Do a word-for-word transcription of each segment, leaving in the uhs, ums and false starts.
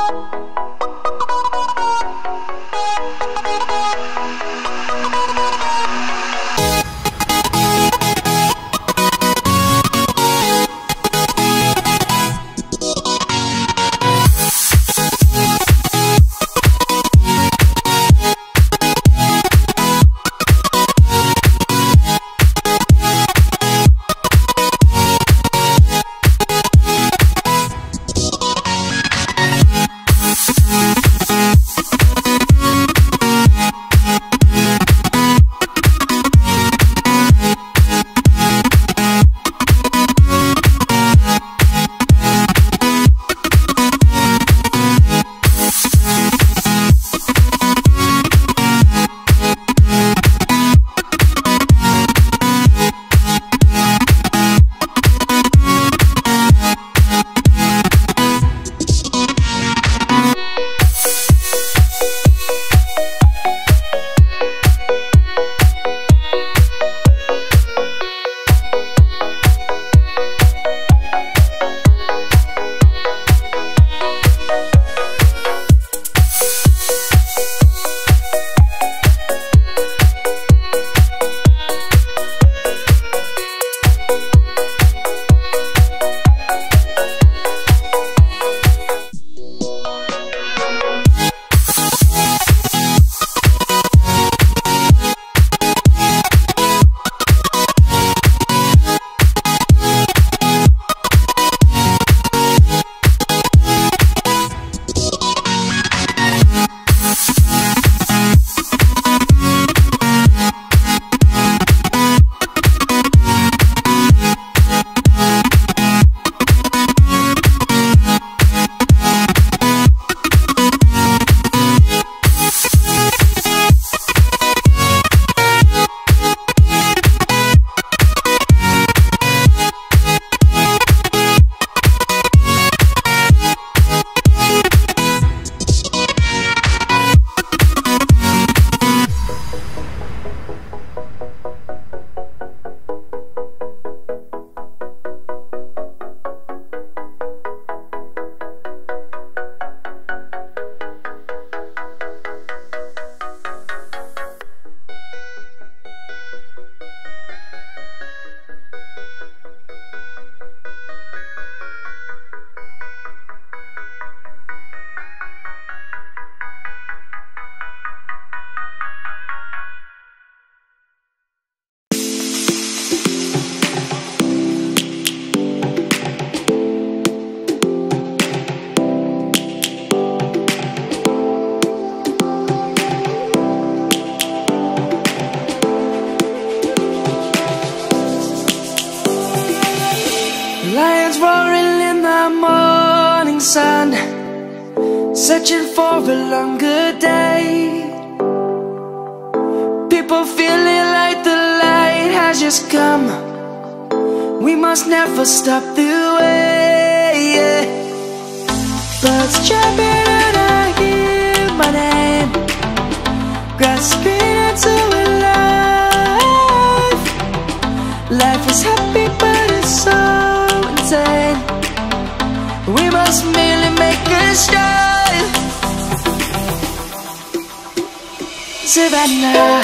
Lions roaring in the morning sun, searching for a longer day. People feeling like the light has just come. We must never stop the way, yeah. Birds chirping and I hear my name, grasping into a life. Life is happy but it's so insane. We must merely make a start. Savannah,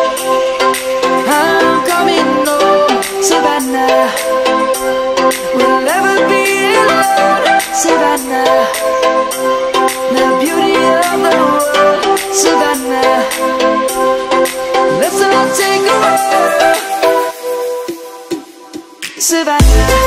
I'm coming home. Savannah, we'll never be alone. Savannah, the beauty of the world. Savannah, let's all take a walk. Savannah.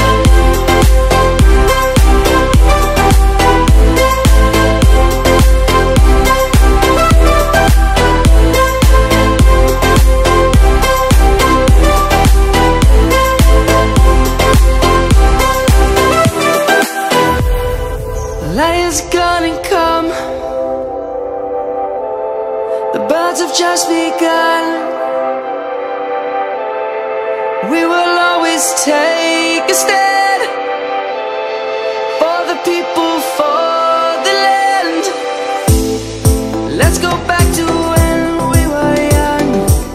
Lion's gonna come. The birds have just begun. We will always take a stand for the people, for the land. Let's go back to when we were young.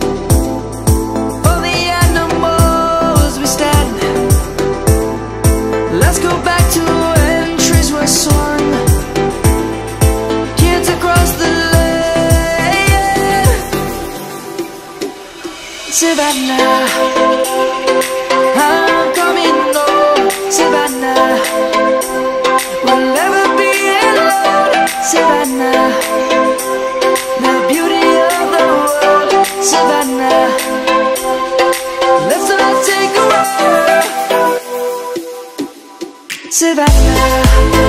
For the animals we stand. Let's go back to when trees were swung. Savannah, I'm coming home, Savannah. We'll never be alone, Savannah. The beauty of the world, Savannah. Let's not take a walk, Savannah.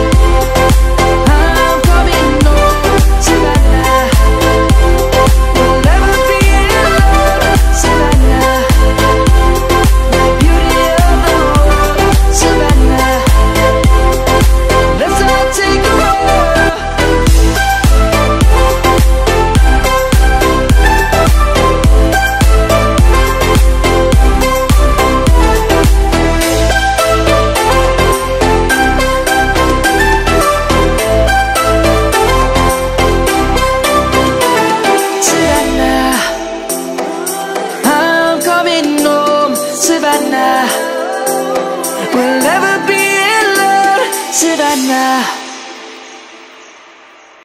I'm coming home, Savannah. We'll never be alone, Savannah. The beauty of the world, Savannah. Let's not take a walk. Savannah, we'll never be alone, Savannah.